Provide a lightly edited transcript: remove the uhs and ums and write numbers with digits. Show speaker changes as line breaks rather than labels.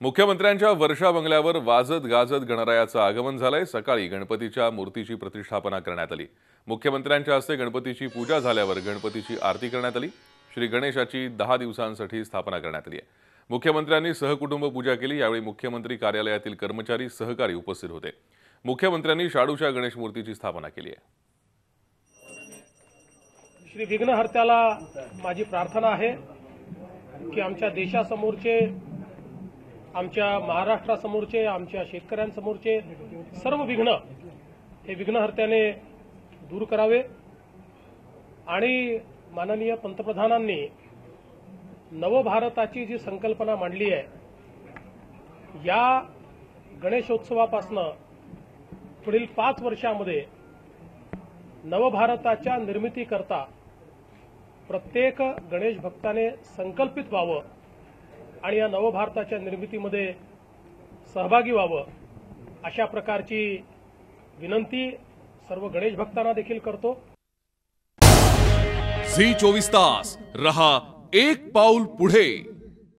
मुख्यमंत्र्यांच्या वर्षा बंगल्यावर वाजत गाजत गणरायाचं आगमन झालंय। सकाळी गणपतीच्या मूर्तीची प्रतिष्ठापना करण्यात आली। मुख्यमंत्र्यांच्या हस्ते गणपतीची पूजा झाल्यावर गणपतीची आरती करण्यात आली। श्री गणेशाची 10 दिवसांसाठी स्थापना करण्यात आली आहे। मुख्यमंत्र्यांनी सहकुटुंब पूजा केली। यावेळी मुख्यमंत्री कार्यालयातील कर्मचारी सहकारी उपस्थित होते। मुख्यमंत्र्यांनी शाडूच्या गणेश मूर्तीची स्थापना केली आहे।
श्री विघ्नहर्त्याला माझी प्रार्थना आहे की आमच्या देशासमोरचे, आमच्या महाराष्ट्रासमोरचे, आमच्या शेतकऱ्यांसमोरचे सर्व विघ्न हे विघ्नहर्त्याने दूर करावे। आणि माननीय पंतप्रधानांनी नवभारताची जी संकल्पना मांडली आहे, या गणेशोत्सवापासून पुढील 5 वर्षांमध्ये नवभारताच्या निर्मितीकरता प्रत्येक गणेश भक्ताने संकल्पित व्हावं आणि या नवभारताच्या निर्मितीमध्ये सहभागी व्हावं, अशा प्रकारची विनंती सर्व गणेश भक्तांना देखील करतो।
झी 24 तास रहा एक पाऊल पुढे।